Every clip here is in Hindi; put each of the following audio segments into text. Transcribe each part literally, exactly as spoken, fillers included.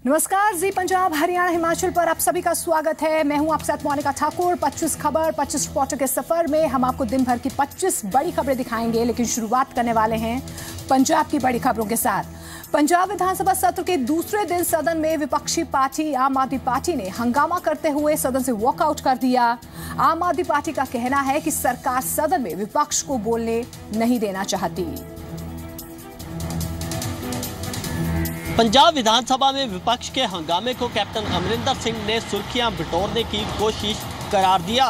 नमस्कार, जी पंजाब हरियाणा हिमाचल पर आप सभी का स्वागत है। मैं हूं आपके साथ मोनिका ठाकुर। पच्चीस खबर पच्चीस रिपोर्टर के सफर में हम आपको दिन भर की पच्चीस बड़ी खबरें दिखाएंगे, लेकिन शुरुआत करने वाले हैं पंजाब की बड़ी खबरों के साथ। पंजाब विधानसभा सत्र के दूसरे दिन सदन में विपक्षी पार्टी आम आदमी पार्टी ने हंगामा करते हुए सदन से वॉकआउट कर दिया। आम आदमी पार्टी का कहना है कि सरकार सदन में विपक्ष को बोलने नहीं देना चाहती। पंजाब विधानसभा में विपक्ष के हंगामे को कैप्टन अमरिंदर सिंह ने सुर्खियां बिटोरने की कोशिश करार दिया।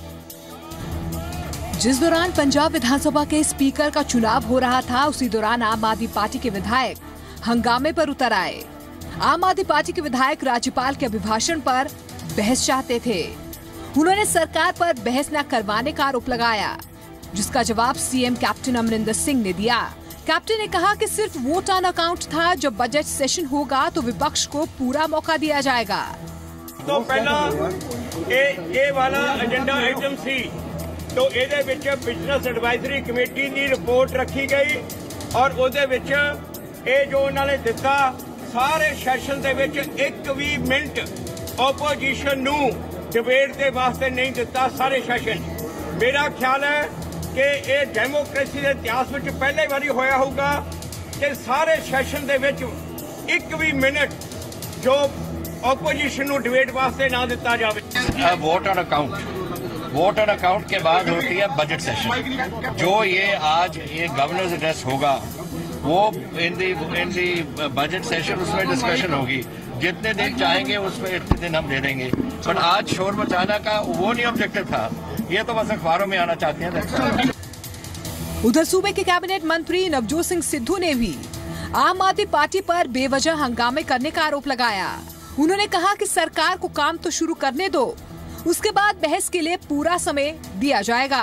जिस दौरान पंजाब विधानसभा के स्पीकर का चुनाव हो रहा था, उसी दौरान आम आदमी पार्टी के विधायक हंगामे पर उतर आए। आम आदमी पार्टी के विधायक राज्यपाल के अभिभाषण पर बहस चाहते थे। उन्होंने सरकार पर बहस न करवाने का आरोप लगाया, जिसका जवाब सीएम कैप्टन अमरिंदर सिंह ने दिया। कैप्टन ने कहा कि सिर्फ वोट ऑन अकाउंट था, जब बजट सेशन होगा तो विपक्ष को पूरा मौका दिया जाएगा। तो पहला ए, ए वाला एजेंडा आइटम सी, तो ਇਹਦੇ ਵਿੱਚ ਬਿਜ਼ਨਸ ਐਡਵਾਈਜ਼ਰੀ ਕਮੇਟੀ ਦੀ ਰਿਪੋਰਟ ਰੱਖੀ ਗਈ ਔਰ ਉਹਦੇ ਵਿੱਚ ਇਹ ਜੋ ਉਹਨਾਂ ਨੇ ਦਿੱਤਾ, ਸਾਰੇ ਸੈਸ਼ਨ ਦੇ ਵਿੱਚ ਇੱਕ ਵੀ ਮਿੰਟ ਆਪੋਜੀਸ਼ਨ ਨੂੰ ਡਿਬੇਟ ਦੇ ਵਾਸਤੇ ਨਹੀਂ ਦਿੱਤਾ ਸਾਰੇ ਸੈਸ਼ਨ। ਮੇਰਾ ਖਿਆਲ ਹੈ ਕਿ ਇਹ ਡੈਮੋਕ੍ਰੇਸੀ ਦੇ ਇਤਿਹਾਸ ਵਿੱਚ ਪਹਿਲੀ ਵਾਰੀ ਹੋਇਆ ਹੋਊਗਾ ਕਿ ਸਾਰੇ ਸੈਸ਼ਨ ਦੇ ਵਿੱਚ ਇੱਕ ਵੀ ਮਿੰਟ ਜੋ ਆਪੋਜੀਸ਼ਨ ਨੂੰ डिबेट वास्ते ना दिता जाए। Vote on account vote on account के बाद होती है बजट सेशन। जो ये आज ये गवर्नर्स एड्रेस होगा वो in the in the budget session, उसमें डिस्कशन होगी। जितने दिन चाहेंगे उसमें इतने दिन हम दे देंगे। पर आज शोर मचाना का वो नहीं ऑब्जेक्टिव था, ये तो बस अखबारों में आना चाहते हैं। उधर सूबे के कैबिनेट मंत्री नवजोत सिंह सिद्धू ने भी आम आदमी पार्टी पर बेवजह हंगामे करने का आरोप लगाया। उन्होंने कहा कि सरकार को काम तो शुरू करने दो, उसके बाद बहस के लिए पूरा समय दिया जाएगा।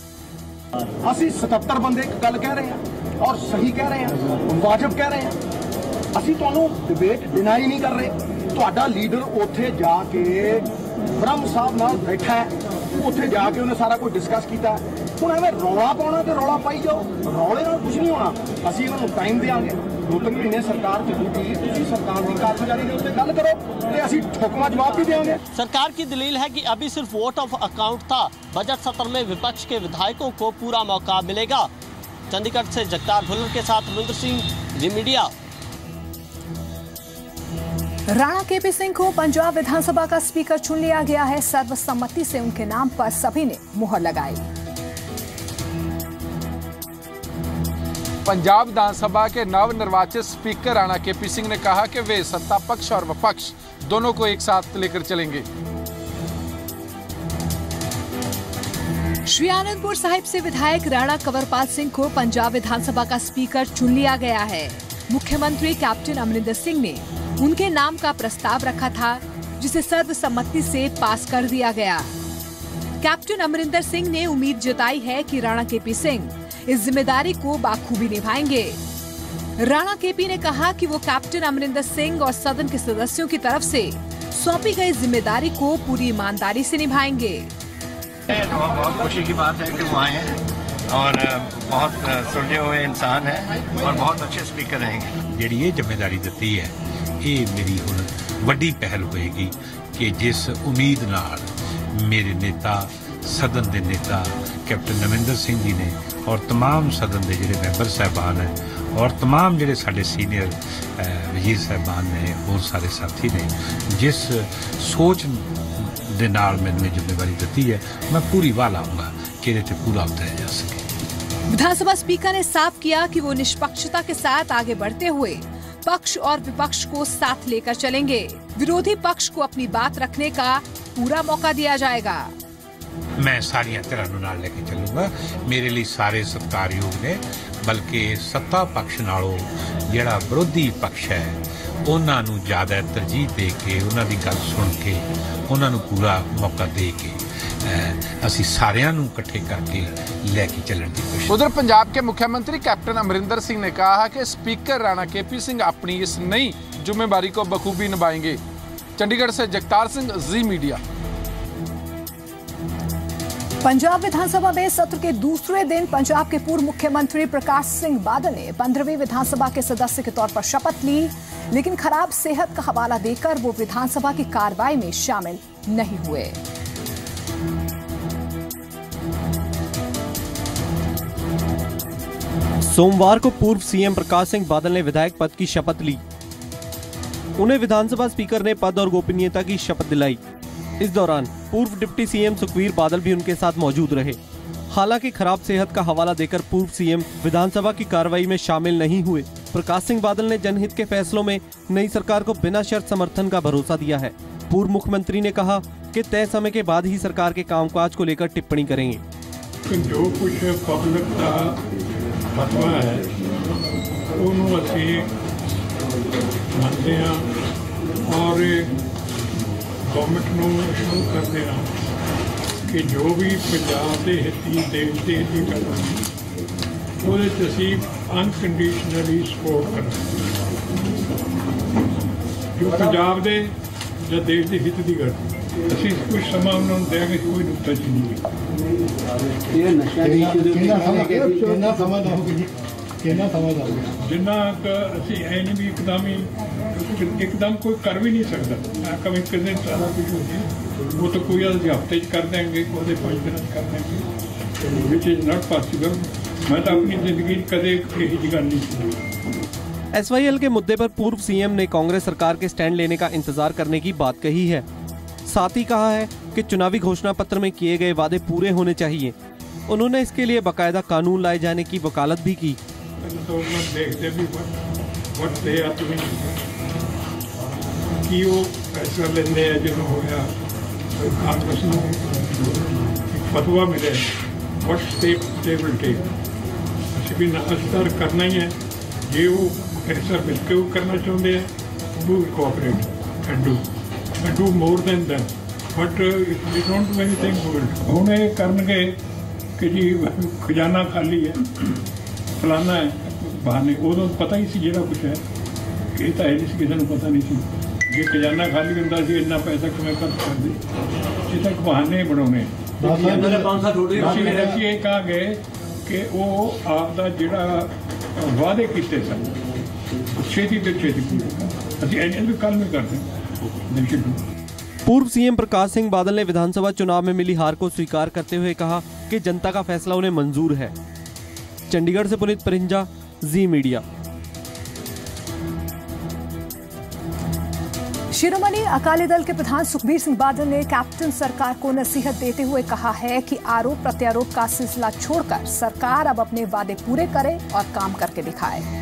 ਅਸੀਂ सतहत्तर बंदे एक गल कह रहे हैं और सही कह रहे हैं, वाजिब कह रहे हैं। ਅਸੀਂ ਤੁਹਾਨੂੰ डिबेट डिनाई नहीं कर रहे। ਤੁਹਾਡਾ लीडर ਉੱਥੇ ਜਾ ਕੇ ਬ੍ਰਹਮ ਸਾਹਿਬ ਨਾਲ ਬੈਠਾ ਹੈ, ਉੱਥੇ ਜਾ ਕੇ ਉਹਨੇ ਸਾਰਾ ਕੁਝ ਡਿਸਕਸ ਕੀਤਾ। ਹੁਣ ਐਵੇਂ ਰੌਲਾ ਪਾਉਣਾ ਤੇ ਰੌਲਾ ਪਾਈ ਜਾਓ, ਰੌਲੇ ਨਾਲ ਕੁਝ ਨਹੀਂ ਹੋਣਾ। ਅਸੀਂ ਇਹਨਾਂ ਨੂੰ ਟਾਈਮ ਦੇਵਾਂਗੇ, ਦੋ ਤਿੰਨ ਮਹੀਨੇ ਸਰਕਾਰ ਚੱਲੂਗੀ, ਤੁਸੀਂ ਸਰਕਾਰ ਦੀ ਕਾਰਗੁਜ਼ਾਰੀ ਦੇ ਉੱਤੇ ਗੱਲ ਕਰੋ ਤੇ ਅਸੀਂ ਠੋਕਵਾ जवाब भी देंगे। सरकार की दलील है कि अभी सिर्फ वोट ऑफ अकाउंट था, बजट सत्र में विपक्ष के विधायकों को पूरा मौका मिलेगा। चंडीगढ़ से जगतार भुल्लर के साथ रविंद्र सिंह, जी मीडिया। राणा केपी सिंह को पंजाब विधानसभा का स्पीकर चुन लिया गया है। सर्वसम्मति से उनके नाम पर सभी ने मुहर लगाई। पंजाब विधानसभा के नवनिर्वाचित स्पीकर राणा केपी सिंह ने कहा कि वे सत्ता पक्ष और विपक्ष दोनों को एक साथ लेकर चलेंगे। श्री आनंदपुर साहिब से विधायक राणा कंवरपाल सिंह को पंजाब विधानसभा का स्पीकर चुन लिया गया है। मुख्यमंत्री कैप्टन अमरिंदर सिंह ने उनके नाम का प्रस्ताव रखा था, जिसे सर्वसम्मति से पास कर दिया गया। कैप्टन अमरिंदर सिंह ने उम्मीद जताई है कि राणा केपी सिंह इस जिम्मेदारी को बाखूबी निभाएंगे। राणा केपी ने कहा कि वो कैप्टन अमरिंदर सिंह और सदन के सदस्यों की तरफ से सौंपी गई जिम्मेदारी को पूरी ईमानदारी से निभाएंगे। बहुत खुशी की बात है कि वो आए हैं और बहुत सुलझे हुए इंसान हैं और बहुत अच्छे स्पीकर रहेंगे। ਜਿਹੜੀ ਇਹ ਜ਼ਿੰਮੇਵਾਰੀ ਦਿੱਤੀ ਹੈ, ਇਹ ਮੇਰੀ ਹੁਣ ਵੱਡੀ ਪਹਿਲ ਹੋਏਗੀ ਕਿ ਜਿਸ ਉਮੀਦ ਨਾਲ ਮੇਰੇ ਨੇਤਾ ਸਦਨ ਦੇ ਨੇਤਾ ਕੈਪਟਨ ਅਮਰਿੰਦਰ ਸਿੰਘ ਜੀ ਨੇ ਔਰ तमाम सदन के ਜਿਹੜੇ ਮੈਂਬਰ ਸਾਹਿਬਾਨ ਹੈ और तमाम ਜਿਹੜੇ ਸਾਡੇ ਸੀਨੀਅਰ ਵਜ਼ੀਰ ਸਾਹਿਬਾਨ ਨੇ, ਹੋਰ ਸਾਰੇ ਸਾਥੀ ਨੇ, ਜਿਸ ਸੋਚ ਦੇ ਨਾਲ ਮੈਨੂੰ ਜ਼ਿੰਮੇਵਾਰੀ ਦਿੱਤੀ ਹੈ, मैं पूरी वाह लाऊंगा कि ਇਹਦੇ ਤੇ ਪੂਰਾ ਉਤਰਿਆ ਜਾ ਸਕੇ। विधानसभा स्पीकर ने साफ किया कि वो निष्पक्षता के साथ आगे बढ़ते हुए पक्ष और विपक्ष को साथ लेकर चलेंगे। विरोधी पक्ष को अपनी बात रखने का पूरा मौका दिया जाएगा। मैं सारिया तरह नाल लेके चलूंगा। मेरे लिए सारे सत्कारयोग ने, बल्कि सत्ता पक्ष नालों जिहड़ा विरोधी पक्ष है उन्हां नूं ज्यादा तरजीह दे के, उन्हां दी गल सुन के, उन्हां नूं पूरा मौका दे के ਅਸੀਂ ਸਾਰਿਆਂ ਨੂੰ ਇਕੱਠੇ ਕਰਕੇ ਲੈ ਕੇ ਚੱਲਣ ਦੀ ਕੋਸ਼ਿਸ਼। उधर पंजाब के मुख्यमंत्री कैप्टन अमरिंदर सिंह ने कहा कि स्पीकर राणा केपी सिंह अपनी इस नई जिम्मेदारी को बखूबी निभाएंगे। चंडीगढ़ से जगतार सिंह, जी मीडिया। पंजाब विधानसभा में सत्र के दूसरे दिन पंजाब के पूर्व मुख्यमंत्री प्रकाश सिंह बादल ने पंद्रहवीं विधानसभा के सदस्य के तौर पर शपथ ली, लेकिन खराब सेहत का हवाला देकर वो विधानसभा की कार्रवाई में शामिल नहीं हुए। सोमवार को पूर्व सीएम प्रकाश सिंह बादल ने विधायक पद की शपथ ली। उन्हें विधानसभा स्पीकर ने पद और गोपनीयता की शपथ दिलाई। इस दौरान पूर्व डिप्टी सीएम सुखबीर बादल भी उनके साथ मौजूद रहे। हालांकि खराब सेहत का हवाला देकर पूर्व सीएम विधानसभा की कार्रवाई में शामिल नहीं हुए। प्रकाश सिंह बादल ने जनहित के फैसलों में नई सरकार को बिना शर्त समर्थन का भरोसा दिया है। पूर्व मुख्यमंत्री ने कहा कि तय समय के बाद ही सरकार के कामकाज को लेकर टिप्पणी करेंगे। जो कुछ पब्लिक का फतवा है उन्होंने ਅਸੀਂ ਮੰਨਦੇ ਹਾਂ और गवर्नमेंट ਨੂੰ ਸ਼ੁਰੂ ਕਰਦੇ ਹਾਂ कि जो भी पंजाब ਦੇ ਹਿੱਤੀ ਦੇਸ਼ ਦੇ ਹਿੱਤੀ ਕਰਨਾ ਉਹਦੇ 'ਚ ਅਸੀਂ ਅਨਕੰਡੀਸ਼ਨਲੀ ਸਪੋਰਟ ਕਰਨਾ ਜੋ ਪੰਜਾਬ ਦੇ ਜਾਂ ਦੇਸ਼ ਦੇ ਹਿੱਤ ਦੀ ਗੱਲ ਅਸੀਂ ਕੁਝ ਸਮਾਂ ਉਹਨਾਂ ਨੂੰ ਦੇਾਂਗੇ ਕੋਈ ਨੁਕਤਾਚੀਨੀ ਨਹੀਂ ਇਹ ਨਸ਼ਾ ਦੀ ਕਿੰਨਾ ਸਮਾਂ ਕਿੰਨਾ ਸਮਾਂ ਦਾ ਹੋਊਗਾ ਕਿੰਨਾ ਸਮਾਂ ਦਾ ਹੋਊਗਾ ਜਿੰਨਾ ਅਸੀਂ ਐ ਨਹੀਂ ਵੀ ਇੱਕਦਮ ਹੀ ਇੱਕਦਮ ਕੋਈ ਕਰ ਵੀ ਨਹੀਂ ਸਕਦਾ ਕਮ ਇੱਕ ਦਿਨ ਸਾਰਾ ਕੁਝ ਹੋ ਜੇ ਉਹ ਤਾਂ ਕੋਈ ਅੱਜ ਹਫ਼ਤੇ 'ਚ ਕਰ ਦੇਂਗੇ ਉਹਦੇ ਪੰਜ ਦਿਨਾਂ 'ਚ ਕਰ ਦੇਂਗੇ ਵਿਚ ਇਜ਼ ਨਾਟ ਪੋਸੀਬਲ। मैं तो अपनी जिंदगी कदे यही जगह नहीं सुनी। एस वाई एल के मुद्दे पर पूर्व सीएम ने कांग्रेस सरकार के स्टैंड लेने का इंतजार करने की बात कही है। साथ ही कहा है कि चुनावी घोषणा पत्र में किए गए वादे पूरे होने चाहिए। उन्होंने इसके लिए बाकायदा कानून लाए जाने की वकालत भी की। तो देखते भी वट दे कि वो फैसला लेने जो होया कांग्रेस को फतवा मिले what step they will take ਅਸੀਂ ਵੀ ਅਸਰ ਕਰਨਾ ਹੀ ਹੈ ਜੇ ਉਹ ਐਸਾ ਮਿਲ ਕੇ ਉਹ ਕਰਨਾ ਚਾਹੁੰਦੇ ਆ do cooperate and do and do more than that but we don't do anything good. ਹੁਣ ਇਹ ਕਰਨਗੇ ਕਿ ਜੀ ਖਜ਼ਾਨਾ ਖਾਲੀ ਹੈ ਫਲਾਨਾ ਹੈ ਬਹਾਨੇ ਉਦੋਂ ਪਤਾ ਹੀ ਸੀ ਜਿਹੜਾ ਕੁਛ ਹੈ ਇਹ ਤਾਂ ਇਹ ਕਿਸੇ ਨੂੰ ਪਤਾ ਨਹੀਂ ਸੀ ਜੇ ਖਜ਼ਾਨਾ ਖਾਲੀ ਹੁੰਦਾ ਸੀ ਇੰਨਾ ਪੈਸਾ ਕਿਵੇਂ ਖਰਚ ਕਰਦੇ ਇਹ ਤਾਂ ਬਹਾਨੇ ਬਣਾਉਣੇ। ਅਸੀਂ ਇਹ ਕਹਾਂਗੇ ਕਿ ਉਹ ਆਪ ਦਾ ਜਿਹੜਾ ਵਾਅਦੇ ਕੀਤੇ ਸਨ ਛੇਤੀ ਤੋਂ ਛੇਤੀ ਪੂਰੇ ਕਰ ਅਸੀਂ ਇਹਨਾਂ ਨੂੰ ਕੱਲ ਨਹੀਂ ਕਰਦੇ। पूर्व सीएम प्रकाश सिंह बादल ने विधानसभा चुनाव में मिली हार को स्वीकार करते हुए कहा कि जनता का फैसला उन्हें मंजूर है। चंडीगढ़ से पुनीत परिंजा, जी मीडिया। शिरोमणि अकाली दल के प्रधान सुखबीर सिंह बादल ने कैप्टन सरकार को नसीहत देते हुए कहा है कि आरोप प्रत्यारोप का सिलसिला छोड़कर सरकार अब अपने वादे पूरे करे और काम करके दिखाए।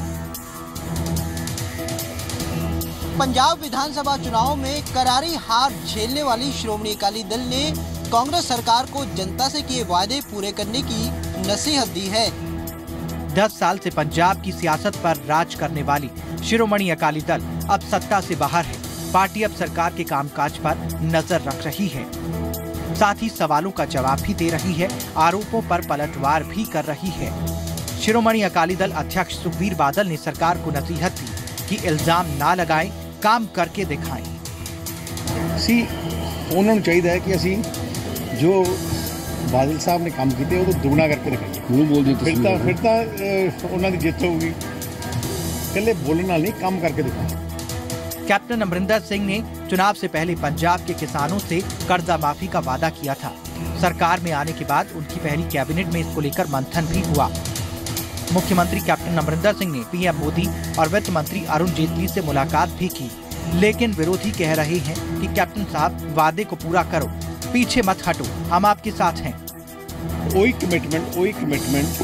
पंजाब विधानसभा चुनाव में करारी हार झेलने वाली श्रोमणी अकाली दल ने कांग्रेस सरकार को जनता से किए वादे पूरे करने की नसीहत दी है। दस साल से पंजाब की सियासत पर राज करने वाली शिरोमणि अकाली दल अब सत्ता से बाहर है। पार्टी अब सरकार के कामकाज पर नजर रख रही है, साथ ही सवालों का जवाब भी दे रही है, आरोपों पर पलटवार भी कर रही है। शिरोमणि अकाली दल अध्यक्ष सुखबीर बादल ने सरकार को नसीहत दी कि इल्जाम ना लगाएं, काम करके दिखाएं। सी उन्होंने चाहिए है कि असी जो बादल साहब ने काम किए वो तो दुगना करके दिखाइए। मुँह बोल दी फिर तो फिर तो उन्होंने जित होगी कले बोलने नहीं काम करके दिखाएं। कैप्टन अमरिंदर सिंह ने चुनाव से पहले पंजाब के किसानों से कर्जा माफी का वादा किया था। सरकार में आने के बाद उनकी पहली कैबिनेट में इसको लेकर मंथन भी हुआ। मुख्यमंत्री कैप्टन अमरिंदर सिंह ने पीएम मोदी और वित्त मंत्री अरुण जेटली से मुलाकात भी की, लेकिन विरोधी कह रहे हैं कि कैप्टन साहब वादे को पूरा करो, पीछे मत हटो, हम आपके साथ हैं। वही कमिटमेंट वही कमिटमेंट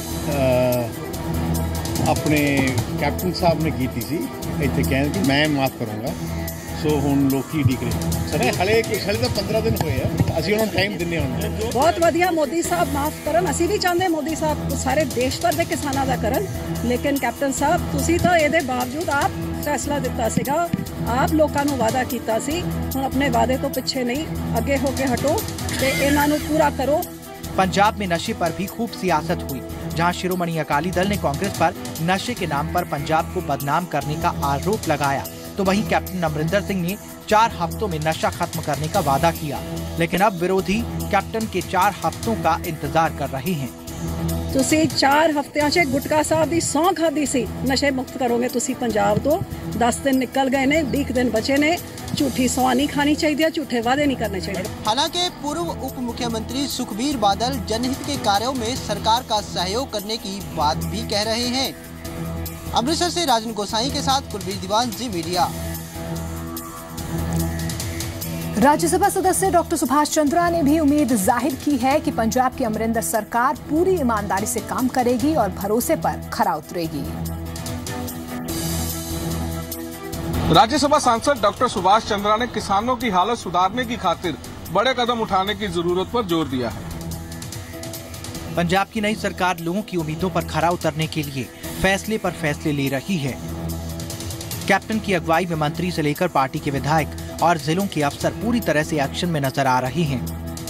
अपने कैप्टन साहब ने की थी इतने कहने कि मैं माफ करूंगा। सो हुण लोकी डिक रहे सर हले हले तो पंद्रह दिन हुए हैं ਅਸੀਂ ਉਹਨਾਂ ਨੂੰ ਟਾਈਮ ਦਿੰਨੇ ਹਾਂ। ਬਹੁਤ ਵਧੀਆ ਮੋਦੀ ਸਾਹਿਬ ਮਾਫ ਕਰਨ, ਅਸੀਂ ਵੀ ਚਾਹੁੰਦੇ ਮੋਦੀ ਸਾਹਿਬ ਸਾਰੇ ਦੇਸ਼ ਭਰ ਦੇ ਕਿਸਾਨਾਂ ਦਾ ਕਰਨ, ਲੇਕਿਨ ਕੈਪਟਨ ਸਾਹਿਬ ਤੁਸੀਂ ਤਾਂ ਇਹਦੇ ਬਾਵਜੂਦ ਆਪ ਫੈਸਲਾ ਦਿੱਤਾ ਸੀਗਾ, ਆਪ ਲੋਕਾਂ ਨੂੰ ਵਾਅਦਾ ਕੀਤਾ ਸੀ, ਹੁਣ ਆਪਣੇ ਵਾਅਦੇ ਤੋਂ ਪਿੱਛੇ ਨਹੀਂ ਅੱਗੇ ਹੋ ਕੇ ਹਟੋ ਤੇ ਇਹਨਾਂ ਨੂੰ ਪੂਰਾ ਕਰੋ। पंजाब में नशे पर भी खूब सियासत हुई, जहां शिरोमणि अकाली दल ने कांग्रेस पर नशे के नाम पर पंजाब को बदनाम करने का आरोप लगाया, तो वहीं कैप्टन अमरिंदर सिंह ने चार हफ्तों में नशा खत्म करने का वादा किया, लेकिन अब विरोधी कैप्टन के चार हफ्तों का इंतजार कर रहे हैं। ਤੁਸੀਂ ਚਾਰ ਹਫ਼ਤਿਆਂ 'ਚ ਗੁਟਕਾ ਸਾਹਿਬ ਦੀ ਸਹੁੰ ਖਾਧੀ ਸੀ, ਨਸ਼ੇ ਮੁਕਤ ਕਰੋਗੇ ਤੁਸੀਂ ਪੰਜਾਬ ਤੋਂ। दस दिन निकल गए ने, बीस दिन बचे ने। झूठी सौं नहीं खानी चाहिए, झूठे वादे नहीं करने चाहिए। हालांकि पूर्व उप मुख्यमंत्री सुखबीर बादल जनहित के कार्यों में सरकार का सहयोग करने की बात भी कह रहे हैं। अमृतसर से राजन गोसाई के साथ कुलबीर दीवान, जी मीडिया। राज्यसभा सदस्य डॉक्टर सुभाष चंद्रा ने भी उम्मीद जाहिर की है कि पंजाब की अमरिंदर सरकार पूरी ईमानदारी से काम करेगी और भरोसे पर खरा उतरेगी। राज्यसभा सांसद डॉक्टर सुभाष चंद्रा ने किसानों की हालत सुधारने की खातिर बड़े कदम उठाने की जरूरत पर जोर दिया है। पंजाब की नई सरकार लोगों की उम्मीदों पर खरा उतरने के लिए फैसले पर फैसले ले रही है। कैप्टन की अगुवाई में मंत्री से लेकर पार्टी के विधायक और जिलों के अफसर पूरी तरह से एक्शन में नजर आ रहे हैं।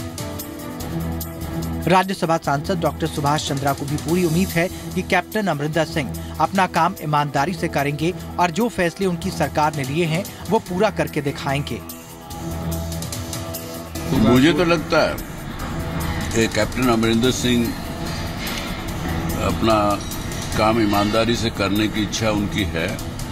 राज्यसभा सांसद डॉक्टर सुभाष चंद्रा को भी पूरी उम्मीद है कि कैप्टन अमरिंदर सिंह अपना काम ईमानदारी से करेंगे और जो फैसले उनकी सरकार ने लिए हैं वो पूरा करके दिखाएंगे। मुझे तो लगता है कि कैप्टन अमरिंदर सिंह अपना काम ईमानदारी से करने की इच्छा उनकी है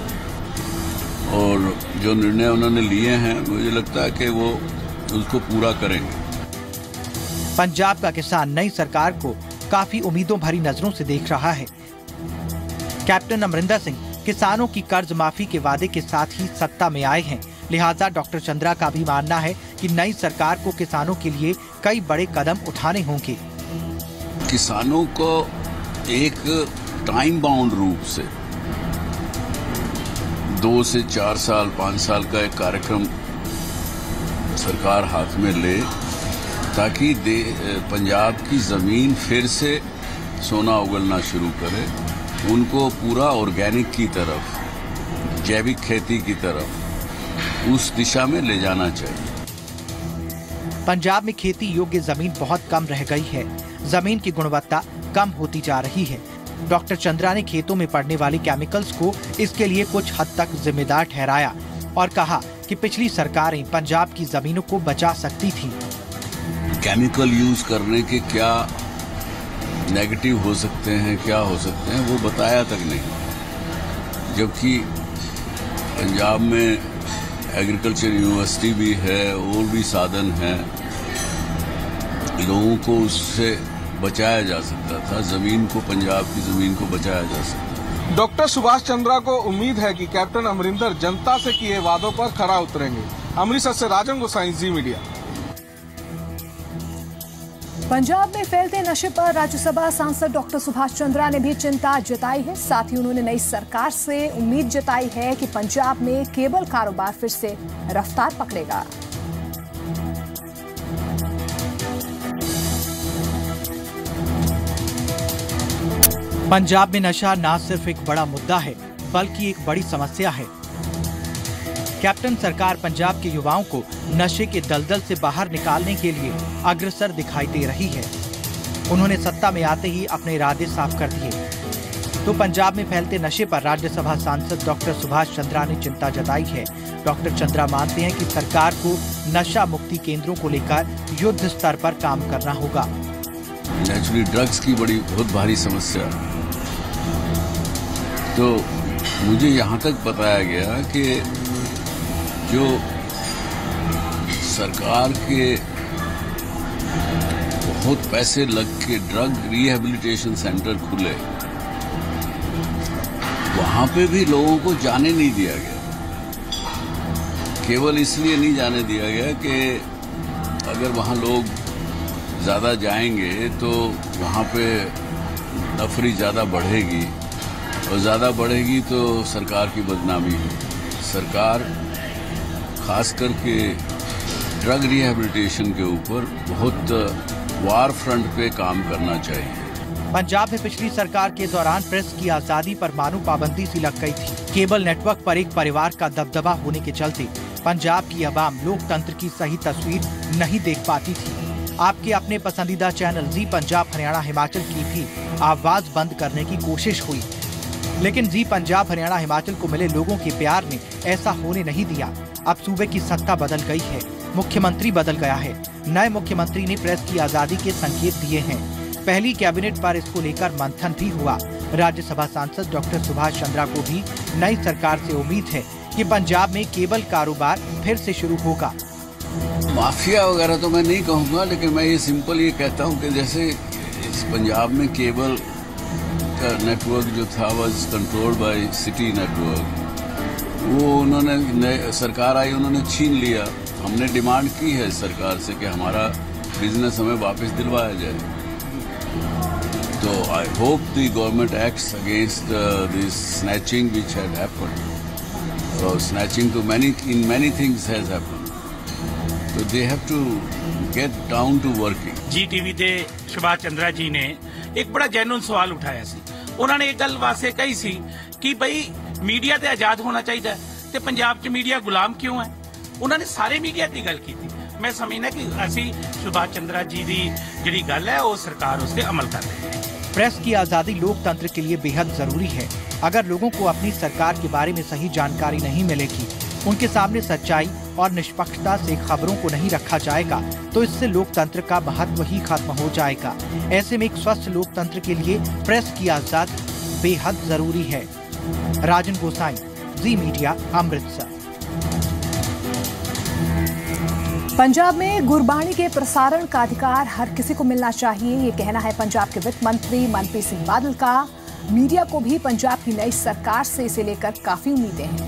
और जो निर्णय उन्होंने लिए हैं मुझे लगता है कि वो उसको पूरा करेंगे। पंजाब का किसान नई सरकार को काफी उम्मीदों भरी नजरों से देख रहा है। कैप्टन अमरिंदर सिंह किसानों की कर्ज माफी के वादे के साथ ही सत्ता में आए हैं, लिहाजा डॉक्टर चंद्रा का भी मानना है कि नई सरकार को किसानों के लिए कई बड़े कदम उठाने होंगे। किसानों को एक टाइम बाउंड रूप से दो से चार साल पांच साल का एक कार्यक्रम सरकार हाथ में ले ताकि पंजाब की जमीन फिर से सोना उगलना शुरू करे, उनको पूरा ऑर्गेनिक की तरफ, जैविक खेती की तरफ उस दिशा में ले जाना चाहिए। पंजाब में खेती योग्य जमीन बहुत कम रह गई है, जमीन की गुणवत्ता कम होती जा रही है। डॉक्टर चंद्रा ने खेतों में पड़ने वाले केमिकल्स को इसके लिए कुछ हद तक जिम्मेदार ठहराया और कहा कि पिछली सरकारें पंजाब की जमीनों को बचा सकती थीं। केमिकल यूज करने के क्या नेगेटिव हो सकते हैं, क्या हो सकते हैं, वो बताया तक नहीं। जबकि पंजाब में एग्रीकल्चर यूनिवर्सिटी भी है और भी साधन हैं, लोगों को उससे बचाया जा सकता था, जमीन को, पंजाब की जमीन को बचाया जा सकता था। डॉक्टर सुभाष चंद्रा को उम्मीद है कि कैप्टन अमरिंदर जनता से किए वादों पर खरा उतरेंगे। अमृतसर से राजन गोसाई, जी मीडिया। पंजाब में फैलते नशे पर राज्यसभा सांसद डॉक्टर सुभाष चंद्रा ने भी चिंता जताई है। साथ ही उन्होंने नई सरकार से उम्मीद जताई है कि पंजाब में केबल कारोबार फिर से रफ्तार पकड़ेगा। पंजाब में नशा न सिर्फ एक बड़ा मुद्दा है बल्कि एक बड़ी समस्या है। कैप्टन सरकार पंजाब के युवाओं को नशे के दलदल से बाहर निकालने के लिए अग्रसर दिखाई दे रही है। उन्होंने सत्ता में आते ही अपने इरादे साफ कर दिए। तो पंजाब में फैलते नशे पर राज्यसभा सांसद डॉक्टर सुभाष चंद्रा ने चिंता जताई है। डॉक्टर चंद्रा मानते हैं कि सरकार को नशा मुक्ति केंद्रों को लेकर युद्ध स्तर पर काम करना होगा। नेचुरली ड्रग्स की बड़ी बहुत भारी समस्या, तो मुझे यहाँ तक बताया गया कि जो सरकार के बहुत पैसे लग के ड्रग रिहेबिलिटेशन सेंटर खुले, वहां पे भी लोगों को जाने नहीं दिया गया। केवल इसलिए नहीं जाने दिया गया कि अगर वहां लोग ज्यादा जाएंगे तो वहां पे नफरी ज्यादा बढ़ेगी और ज्यादा बढ़ेगी तो सरकार की बदनामी होगी। सरकार खास करके ड्रग रिहेबिलिटेशन के ऊपर बहुत वार फ्रंट पे काम करना चाहिए। पंजाब में पिछली सरकार के दौरान प्रेस की आजादी पर मानू पाबंदी सी लग गई थी। केबल नेटवर्क पर एक परिवार का दबदबा होने के चलते पंजाब की आवाम लोकतंत्र की सही तस्वीर नहीं देख पाती थी। आपके अपने पसंदीदा चैनल जी पंजाब हरियाणा हिमाचल की भी आवाज बंद करने की कोशिश हुई, लेकिन जी पंजाब हरियाणा हिमाचल को मिले लोगों के प्यार ने ऐसा होने नहीं दिया। अब सूबे की सत्ता बदल गई है, मुख्यमंत्री बदल गया है। नए मुख्यमंत्री ने प्रेस की आजादी के संकेत दिए हैं। पहली कैबिनेट पर इसको लेकर मंथन भी हुआ। राज्यसभा सांसद डॉक्टर सुभाष चंद्रा को भी नई सरकार से उम्मीद है कि पंजाब में केबल कारोबार फिर से शुरू होगा। माफिया वगैरह तो मैं नहीं कहूँगा, लेकिन मैं ये सिंपल ये कहता हूँ कि जैसे इस पंजाब में केबल का नेटवर्क जो था was controlled by Siti network, वो उन्होंने सरकार आई उन्होंने छीन लिया। हमने डिमांड की है सरकार से कि हमारा बिजनेस हमें वापस दिलवाया जाए। तो I hope the government acts against this snatching which had happened. So snatching to many in many things has happened. So they have to get down to working. Zee TV ਤੇ ਸੁਭਾਸ਼ ਚੰਦਰਾ ਜੀ ਨੇ ਇੱਕ ਬੜਾ ਜੈਨੂਨ ਸਵਾਲ ਉਠਾਇਆ ਸੀ। ਉਹਨਾਂ ਨੇ ਇੱਕ ਗੱਲ ਵਾਸਤੇ ਕਹੀ ਸੀ ਕਿ ਭਈ ਮੀਡੀਆ ਤੇ ਆਜ਼ਾਦ ਹੋਣਾ ਚਾਹੀਦਾ ਤੇ ਪੰਜਾਬ 'ਚ ਮੀਡੀਆ ਗੁਲਾਮ ਕਿਉਂ ਹੈ। ਉਹਨਾਂ ਨੇ ਸਾਰੇ ਮੀਡੀਆ ਦੀ ਗੱਲ ਕੀਤੀ। ਮੈਂ ਸਮਝਦਾ ਕਿ ਅਸੀਂ ਸੁਭਾਸ਼ ਚੰਦਰਾ ਜੀ ਦੀ ਜਿਹੜੀ ਗੱਲ ਹੈ ਉਹ ਸਰਕਾਰ ਉਸ ਤੇ ਅਮਲ ਕਰ ਰਹੀ ਹੈ। प्रेस की आजादी लोकतंत्र के लिए बेहद जरूरी है। अगर लोगों को अपनी सरकार के बारे में सही जानकारी नहीं मिलेगी, उनके सामने सच्चाई और निष्पक्षता से खबरों को नहीं रखा जाएगा, तो इससे लोकतंत्र का महत्व ही खत्म हो जाएगा। ऐसे में एक स्वस्थ लोकतंत्र के लिए प्रेस की आजादी बेहद जरूरी है। राजन गोसाई, जी मीडिया, अमृतसर। पंजाब में गुरबाणी के प्रसारण का अधिकार हर किसी को मिलना चाहिए, ये कहना है पंजाब के वित्त मंत्री मनप्रीत सिंह बादल का। मीडिया को भी पंजाब की नई सरकार से इसे लेकर काफी उम्मीदें हैं।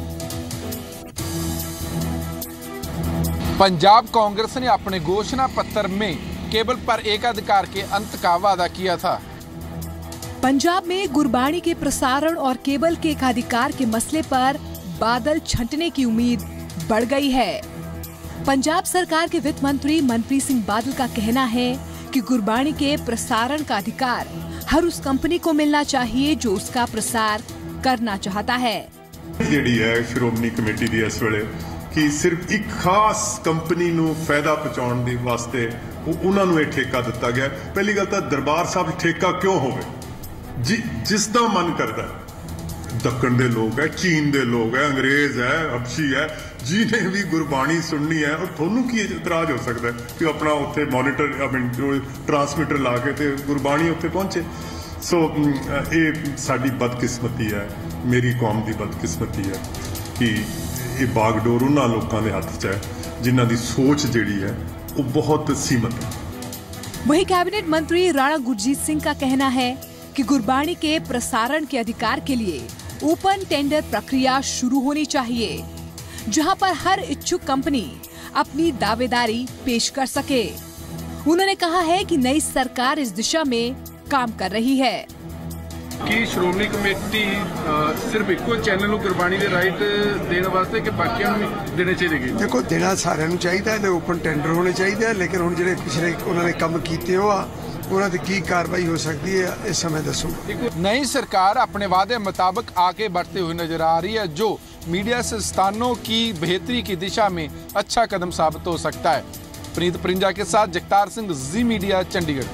पंजाब कांग्रेस ने अपने घोषणा पत्र में केबल पर एकाधिकार के अंत का वादा किया था। पंजाब में गुरबाणी के प्रसारण और केबल के एकाधिकार के मसले पर बादल छंटने की उम्मीद बढ़ गई है। पंजाब सरकार के वित्त मंत्री मनप्रीत सिंह बादल का कहना है कि गुरबाणी के प्रसारण का अधिकार हर उस कंपनी को मिलना चाहिए जो उसका प्रसार करना चाहता है। ਜਿਹੜੀ ਹੈ ਸ਼੍ਰੋਮਣੀ ਕਮੇਟੀ ਦੀ ਇਸ ਵੇਲੇ ਕਿ ਸਿਰਫ ਇੱਕ ਖਾਸ ਕੰਪਨੀ ਨੂੰ ਫਾਇਦਾ ਪਹੁੰਚਾਉਣ ਦੇ ਵਾਸਤੇ ਉਹਨਾਂ ਨੂੰ ਇਹ ਠੇਕਾ ਦਿੱਤਾ ਗਿਆ। ਪਹਿਲੀ ਗੱਲ ਤਾਂ ਦਰਬਾਰ ਸਾਹਿਬ ਠੇਕਾ ਕਿਉਂ ਹੋਵੇ? ਜਿਸ ਦਾ ਮਨ ਕਰਦਾ, ਦੱਖਣ ਦੇ ਲੋਕ ਹੈ, ਚੀਨ ਦੇ ਲੋਕ ਹੈ, ਅੰਗਰੇਜ਼ ਹੈ, ਹਬਸ਼ੀ ਹੈ, ਜਿਹਨੇ ਵੀ ਗੁਰਬਾਣੀ ਸੁਣਨੀ ਹੈ, ਔਰ ਤੁਹਾਨੂੰ ਕੀ ਇਤਰਾਜ਼ ਹੋ ਸਕਦਾ ਕਿ ਆਪਣਾ ਉੱਥੇ ਮੋਨੀਟਰ ਆਈ ਮੀਨ ਟਰਾਂਸਮਿਟਰ ਲਾ ਕੇ ਤੇ ਗੁਰਬਾਣੀ ਉੱਥੇ ਪਹੁੰਚੇ। ਸੋ ਇਹ ਸਾਡੀ ਬਦਕਿਸਮਤੀ ਹੈ, ਮੇਰੀ ਕੌਮ ਦੀ ਬਦਕਿਸਮਤੀ ਹੈ ਕਿ ਇਹ ਬਾਗਡੋਰ ਉਹਨਾਂ ਲੋਕਾਂ ਦੇ ਹੱਥ 'ਚ ਹੈ ਜਿਨ੍ਹਾਂ ਦੀ ਸੋਚ ਜਿਹੜੀ ਹੈ ਉਹ ਬਹੁਤ ਸੀਮਤ ਹੈ। वहीं कैबिनेट मंत्री राणा गुरजीत सिंह का कहना है कि गुरबाणी के प्रसारण के अधिकार के लिए ओपन टेंडर प्रक्रिया शुरू होनी चाहिए, जहां पर हर इच्छुक कंपनी अपनी दावेदारी पेश कर सके। उन्होंने कहा है कि नई सरकार इस दिशा में काम कर रही है कि श्रोमणी कमेटी सिर्फ इको चैनल ਨੂੰ ਗੁਰਬਾਣੀ ਦੇ ਰਾਈਟ ਦੇਣ ਵਾਸਤੇ ਕਿ ਬਾਕੀਆਂ ਨੂੰ ਦੇਣੇ ਚਾਹੀਦੇ। ਦੇਖੋ ਦੇਣਾ ਸਾਰਿਆਂ ਨੂੰ ਚਾਹੀਦਾ ਤੇ ਓਪਨ ਟੈਂਡਰ ਹੋਣੇ ਚਾਹੀਦੇ, ਲੇਕਿਨ ਹੁਣ ਜਿਹੜੇ ਪਿਛਲੇ ਉਹਨਾਂ ਨੇ ਕੰਮ ਕੀਤੇ ਹੋ ਆ ਉਹਨਾਂ ਦੀ ਕੀ ਕਾਰਵਾਈ ਹੋ ਸਕਦੀ ਹੈ ਇਸ ਸਮੇਂ ਦੱਸੋ। नई सरकार अपने वादे मुताबिक आगे बढ़ते हुए नजर आ रही है, जो मीडिया संस्थानों की बेहतरी की दिशा में अच्छा कदम साबित हो सकता है। प्रीत परिंजा के साथ जगतार सिंह, जी मीडिया, चंडीगढ़।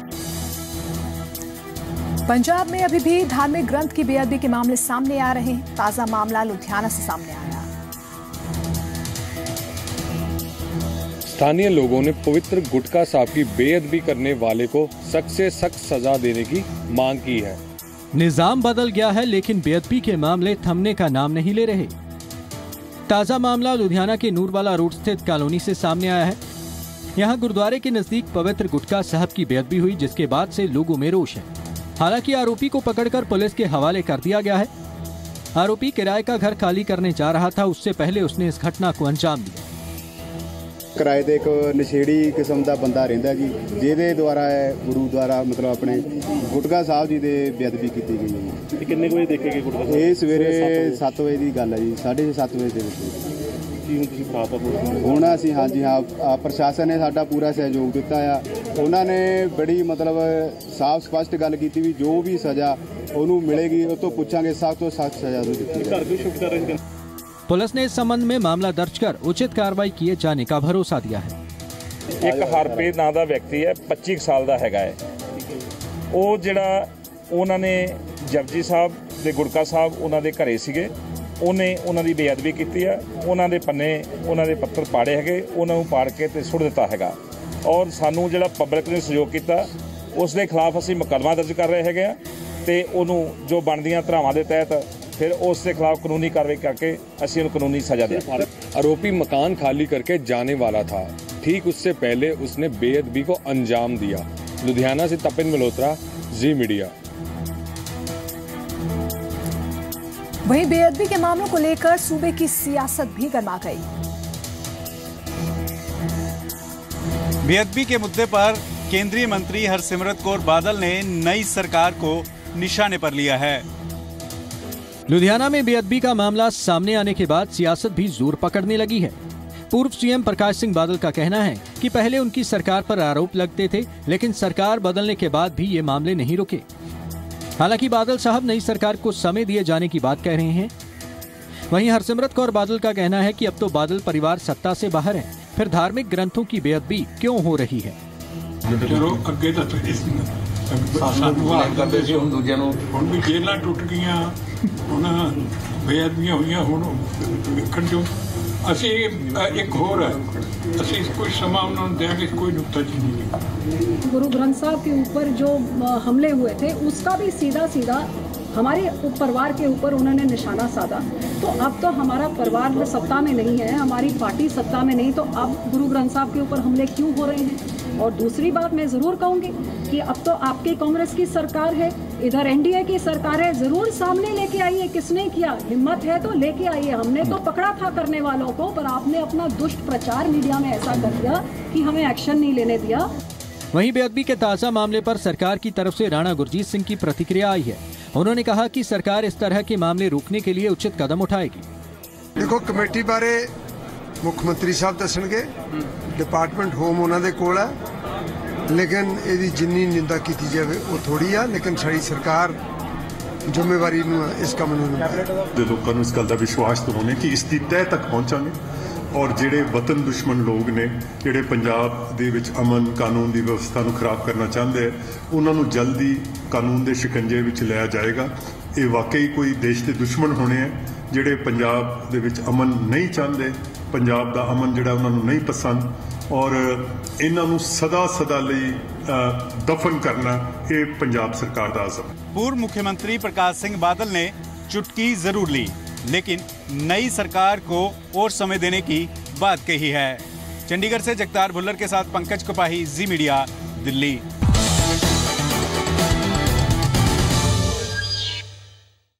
पंजाब में अभी भी धार्मिक ग्रंथ की बेअदबी के मामले सामने आ रहे हैं। ताजा मामला लुधियाना से सामने आया। स्थानीय लोगों ने पवित्र गुटका साहब की बेअदबी करने वाले को सख्त से सख्त सजा देने की मांग की है। निजाम बदल गया है, लेकिन बेअदबी के मामले थमने का नाम नहीं ले रहे। ताजा मामला लुधियाना के नूरवाला रोड स्थित कॉलोनी से सामने आया है। यहाँ गुरुद्वारे के नजदीक पवित्र गुटका साहब की बेअदबी हुई, जिसके बाद से लोगों में रोष है। हालांकि आरोपी को पकड़कर पुलिस के हवाले कर दिया गया है। आरोपी किराए का घर खाली करने जा रहा था, उससे पहले उसने इस घटना को अंजाम दिया। किराए ते एक नशेड़ी किस्म का बंदा रहिंदा जी, जिहदे द्वारा गुरु द्वारा मतलब अपने गुटका साहब जी दे बेअदबी की गई है। किन्ने बजे देखे गए गुटका? ये सवेरे सत्त बजे की गल है जी, साढ़े सत्त बजे दे विच। ਹੁਣ ਅਸੀਂ ਹਾਂਜੀ ਹਾਂ ਪ੍ਰਸ਼ਾਸਨ ਨੇ ਸਾਡਾ ਪੂਰਾ ਸਹਿਯੋਗ ਦਿੱਤਾ ਆ। ਉਹਨਾਂ ਨੇ ਬੜੀ ਮਤਲਬ ਸਾਫ਼ ਸਪਸ਼ਟ ਗੱਲ ਕੀਤੀ ਵੀ ਜੋ ਵੀ ਸਜ਼ਾ ਉਹਨੂੰ ਮਿਲੇਗੀ ਉਹ ਤੋਂ ਪੁੱਛਾਂਗੇ, ਸਖਤ ਤੋਂ ਸਖਤ ਸਜ਼ਾ ਦਿੱਤੀ। पुलिस ने इस संबंध में मामला दर्ज कर उचित कार्रवाई किए जाने का भरोसा दिया है। एक हरप्रीत नाम का व्यक्ति है, पच्चीस साल का हैगा है। वो जिहड़ा उन्होंने जपजी साहब दे गुटका साहब उन्होंने घरे सीगे, ਉਹਨੇ ਉਹਨਾਂ ਦੀ ਬੇਅਦਬੀ ਕੀਤੀ ਆ, ਉਹਨਾਂ ਦੇ ਪੰਨੇ ਉਹਨਾਂ ਦੇ ਪੱਤਰ ਪਾੜੇ ਹੈਗੇ, ਉਹਨਾਂ ਨੂੰ ਪਾੜ ਕੇ ਤੇ ਸੁੱਟ ਦਿੱਤਾ ਹੈਗਾ। ਔਰ ਸਾਨੂੰ ਜਿਹੜਾ ਪਬਲਿਕ ਨੇ ਸਹਿਯੋਗ ਕੀਤਾ ਉਸ ਦੇ ਖਿਲਾਫ ਅਸੀਂ ਮੁਕੱਦਮਾ ਦਰਜ ਕਰ ਰਹੇ ਹੈਗੇ ਆ ਤੇ ਉਹਨੂੰ ਜੋ ਬਣਦੀਆਂ ਧਾਰਾਵਾਂ ਦੇ ਤਹਿਤ फिर उसके खिलाफ कानूनी कार्रवाई करके असी उन्हें कानूनी सजा दें। आरोपी मकान खाली करके जाने वाला था, ठीक उससे पहले उसने बेअदबी को अंजाम दिया। लुधियाना से तपिन मल्होत्रा, जी मीडिया। वहीं बेअदबी के मामलों को लेकर सूबे की सियासत भी गर्मा गई। बेअदबी के मुद्दे पर केंद्रीय मंत्री हरसिमरत कौर बादल ने नई सरकार को निशाने पर लिया है। लुधियाना में बेअदबी का मामला सामने आने के बाद सियासत भी जोर पकड़ने लगी है। पूर्व सीएम प्रकाश सिंह बादल का कहना है कि पहले उनकी सरकार पर आरोप लगते थे, लेकिन सरकार बदलने के बाद भी ये मामले नहीं रुके। हालांकि बादल साहब नई सरकार को समय दिए जाने की बात कह रहे हैं। वहीं हरसिमरत कौर बादल का कहना है कि अब तो बादल परिवार सत्ता से बाहर है, फिर धार्मिक ग्रंथों की बेअदबी क्यों हो रही है। चलो अगे तो ਹੁਣ ਵੀ ਜੇਲਾਂ ਟੁੱਟ ਗਈਆਂ, ਹੁਣ ਬੇਅਦਬੀਆਂ ਹੋਈਆਂ, ਹੁਣ ਵੇਖਣ ਜੋ ਅਸੀਂ ਇੱਕ ਹੋਰ ਹੈ, ਅਸੀਂ ਕੋਈ ਸਮਾਂ ਉਹਨਾਂ ਨੂੰ ਦੇਾਂਗੇ, ਕੋਈ ਨੁਕਤਾਚੀਨੀ नहीं। गुरु ग्रंथ साहब के ऊपर जो हमले हुए थे उसका भी सीधा सीधा हमारे परिवार के ऊपर उन्होंने निशाना साधा। तो अब तो हमारा परिवार सत्ता में नहीं है, हमारी पार्टी सत्ता में नहीं, तो अब गुरु ग्रंथ साहब के ऊपर हमले क्यों हो रहे हैं। और दूसरी बात मैं ज़रूर कहूँगी कि अब तो आपकी कांग्रेस की सरकार है, इधर एनडीए की सरकार है, ज़रूर सामने लेके आइए, किसने किया, हिम्मत है तो लेके आइए। हमने तो पकड़ा था करने वालों को, पर आपने अपना दुष्ट प्रचार मीडिया में ऐसा कर दिया कि हमें एक्शन नहीं लेने दिया। वहीं बेअदबी के ताज़ा मामले पर सरकार की तरफ से राणा गुरजीत सिंह की प्रतिक्रिया आई है। उन्होंने कहा कि सरकार इस तरह के मामले रोकने के लिए उचित कदम उठाएगी। देखो कमेटी बारे मुख्यमंत्री साहब दसणगे, डिपार्टमेंट होम उन्होंने कोल है, लेकिन यदि जिन्नी निंदा की जाए वो थोड़ी है, लेकिन साड़ी सरकार जिम्मेवारी इस काम ਦੇ ਲੋਕਾਂ ਨੂੰ ਇਸ ਗੱਲ ਦਾ ਵਿਸ਼ਵਾਸ ਦਿਵਾਉਣੇ ਕਿ ਇਸ ਦੀ ਤਹਿ ਤੱਕ ਪਹੁੰਚਾਂਗੇ ਔਰ ਜਿਹੜੇ ਵਤਨ ਦੁਸ਼ਮਣ ਲੋਕ ਨੇ ਜਿਹੜੇ ਪੰਜਾਬ ਦੇ ਵਿੱਚ ਅਮਨ ਕਾਨੂੰਨ ਦੀ ਵਿਵਸਥਾ ਨੂੰ ਖਰਾਬ ਕਰਨਾ ਚਾਹੁੰਦੇ ਉਹਨਾਂ ਨੂੰ ਜਲਦੀ ਕਾਨੂੰਨ ਦੇ ਸ਼ਿਕੰਜੇ ਵਿੱਚ ਲਿਆ ਜਾਏਗਾ। ਇਹ ਵਾਕਈ ਕੋਈ ਦੇਸ਼ ਦੇ ਦੁਸ਼ਮਣ ਹੋਣੇ ਆ ਜਿਹੜੇ ਪੰਜਾਬ ਦੇ ਵਿੱਚ ਅਮਨ ਨਹੀਂ ਚਾਹੁੰਦੇ, ਪੰਜਾਬ ਦਾ ਅਮਨ ਜਿਹੜਾ ਉਹਨਾਂ ਨੂੰ ਨਹੀਂ ਪਸੰਦ और इन्हां नूं सदा सदा लई दफन करना ये पंजाब सरकार दा आज़म। पूर्व मुख्यमंत्री प्रकाश सिंह बादल ने चुटकी जरूर ली, लेकिन नई सरकार को और समय देने की बात कही है। चंडीगढ़ से जगतार भुल्लर के साथ पंकज कपाही, जी मीडिया, दिल्ली।